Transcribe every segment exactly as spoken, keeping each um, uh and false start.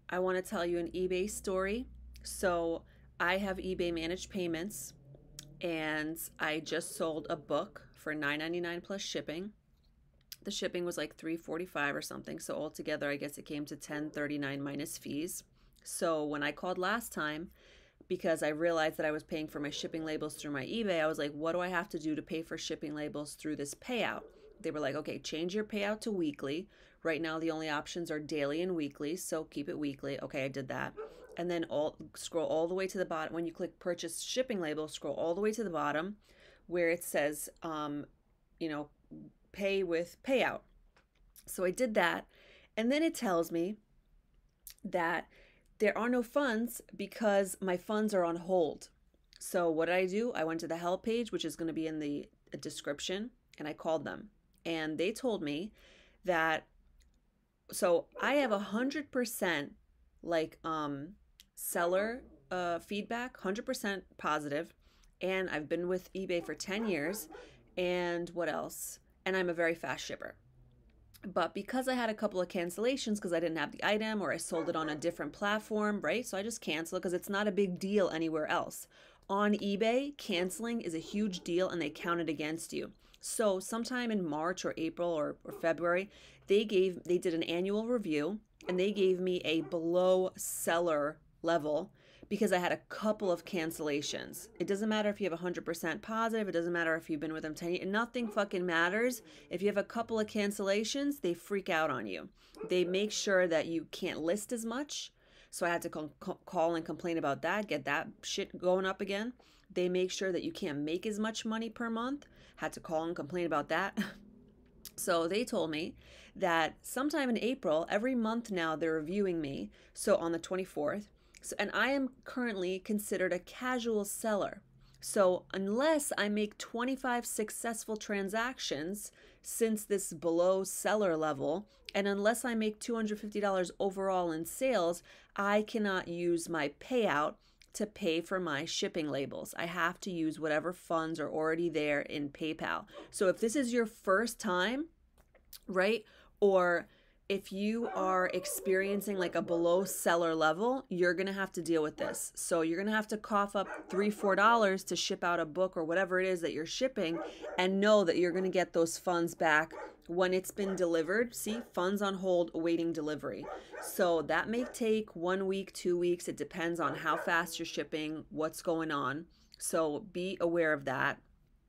I want to tell you an eBay story. So I have eBay managed payments, and I just sold a book for nine ninety-nine plus shipping. The shipping was like three forty-five or something. So altogether, I guess it came to ten thirty-nine minus fees. So when I called last time, because I realized that I was paying for my shipping labels through my eBay, I was like, what do I have to do to pay for shipping labels through this payout? They were like, okay, change your payout to weekly. Right now, the only options are daily and weekly, so keep it weekly. Okay, I did that. And then all scroll all the way to the bottom. When you click purchase shipping label, scroll all the way to the bottom where it says, um, you know, pay with payout. So I did that. And then it tells me that there are no funds because my funds are on hold. So what did I do? I went to the help page, which is going to be in the description, and I called them. And they told me that, so I have a hundred percent like um seller uh feedback, one hundred percent positive, and I've been with eBay for ten years. And what else? And I'm a very fast shipper. But because I had a couple of cancellations because I didn't have the item or I sold it on a different platform, right? So I just canceled because it's not a big deal anywhere else. On eBay, canceling is a huge deal and they count it against you. So sometime in March or April or, or February, they gave they did an annual review and they gave me a below seller level because I had a couple of cancellations. It doesn't matter if you have one hundred percent positive. It doesn't matter if you've been with them ten years. Nothing fucking matters. If you have a couple of cancellations, they freak out on you. They make sure that you can't list as much. So I had to call and complain about that, get that shit going up again. They make sure that you can't make as much money per month. Had to call and complain about that. So they told me that sometime in April, every month now they're reviewing me. So on the twenty-fourth, so, and I am currently considered a casual seller. So unless I make twenty-five successful transactions since this below seller level, and unless I make two hundred fifty dollars overall in sales, I cannot use my payout to pay for my shipping labels. I have to use whatever funds are already there in PayPal. So if this is your first time, right, or if you are experiencing like a below seller level, you're going to have to deal with this. So you're going to have to cough up three, four dollars to ship out a book or whatever it is that you're shipping, and know that you're going to get those funds back when it's been delivered. See, funds on hold awaiting delivery. So that may take one week, two weeks. It depends on how fast you're shipping, what's going on. So be aware of that.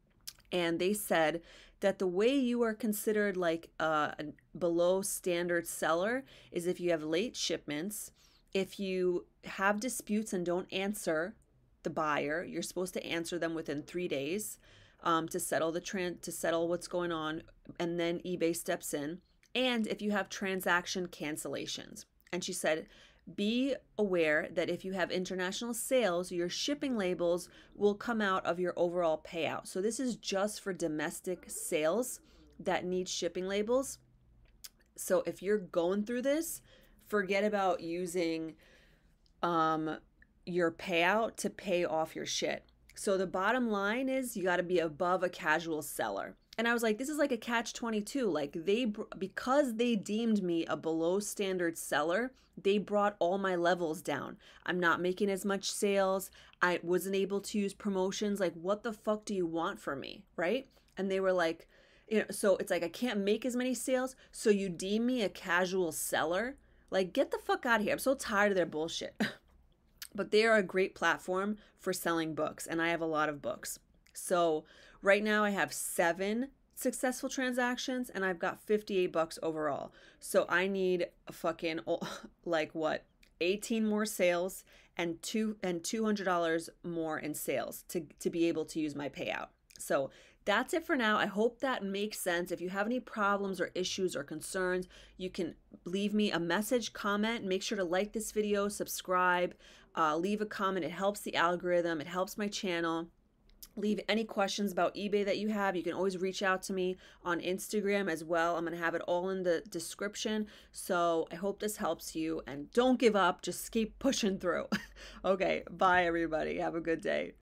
And they said that the way you are considered like a below standard seller is if you have late shipments, if you have disputes and don't answer the buyer, you're supposed to answer them within three days um, to settle the tran- to settle what's going on, and then eBay steps in. And if you have transaction cancellations. And she said, be aware that if you have international sales, your shipping labels will come out of your overall payout. So this is just for domestic sales that need shipping labels. So if you're going through this, forget about using um, your payout to pay off your shit. So the bottom line is you got to be above a casual seller. And I was like, this is like a catch twenty-two. Like they, because they deemed me a below standard seller, they brought all my levels down. I'm not making as much sales. I wasn't able to use promotions. Like, what the fuck do you want from me? Right? And they were like, you know, so it's like, I can't make as many sales. So you deem me a casual seller? Like, get the fuck out of here. I'm so tired of their bullshit. But they are a great platform for selling books. And I have a lot of books. So right now I have seven successful transactions and I've got fifty-eight bucks overall. So I need a fucking like what, eighteen more sales and two and two hundred dollars more in sales to to be able to use my payout. So that's it for now. I hope that makes sense. If you have any problems or issues or concerns, you can leave me a message, comment. Make sure to like this video, subscribe, uh, leave a comment. It helps the algorithm. It helps my channel. Leave any questions about eBay that you have. You can always reach out to me on Instagram as well. I'm going to have it all in the description. So I hope this helps you, and don't give up. Just keep pushing through. Okay, bye everybody. Have a good day.